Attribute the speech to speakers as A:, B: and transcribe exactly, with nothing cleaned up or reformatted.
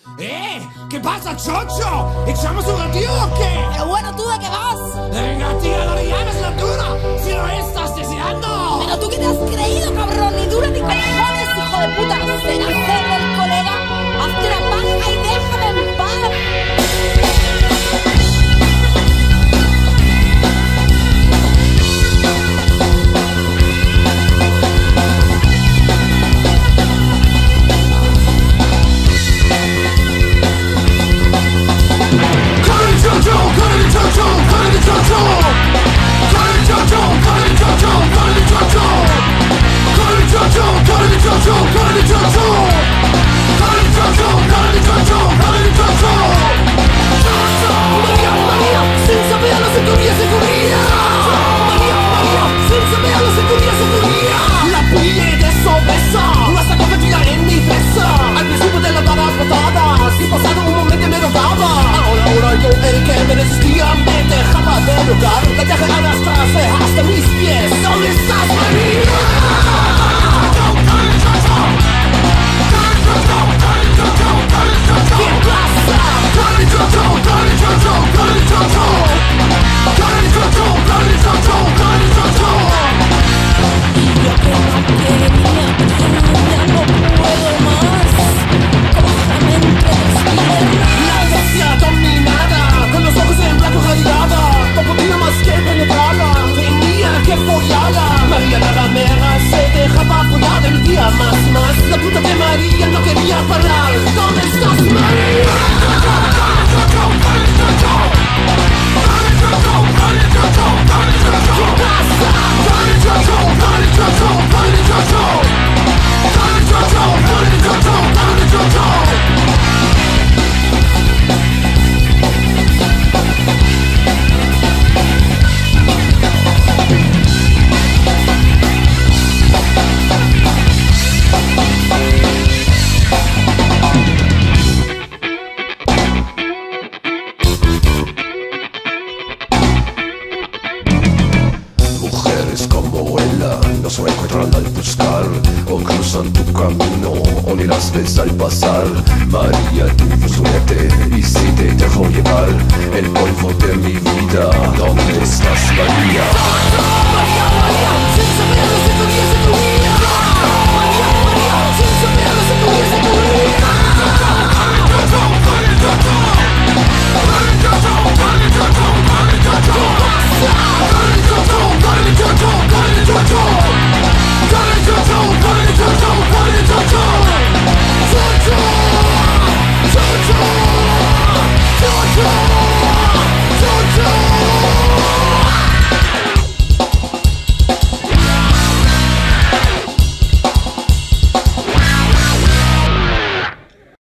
A: ¡Eh! ¿Qué pasa, chocho? ¿Echamos un ratito o qué?
B: Pero bueno, ¿tú de qué vas?
A: Venga, tía, no le llames la dura si lo estás deseando.
B: Pero tú qué te has creído, cabrón, ni dura ni cojones, hijo de puta. Será cerdo el colega. Hazte una paja y déjame en paz.
A: El que me resistía me dejaba de lugar. La dejé arrastrarse hasta mis pies. ¿Dónde estás, María? ¿Qué pasa?
B: Y yo que no quería, ya no puedo más. Cójame entre las piernas.
A: La bestia dominada, con los ojos en blanco radiada. No podía más que penetrarla, tenía que follarla. María la ramera se dejaba follar el día más más. La puta de María no quería parar. ¿Dónde estás, María? ¿Qué pasa?
C: No se encuentran al buscar o cruzan tu camino o ni las ves al pasar. María, tu suerte y si te dejo llevar el polvo de mi vida. ¿Dónde estás, María?
A: María, María, sin saber lo que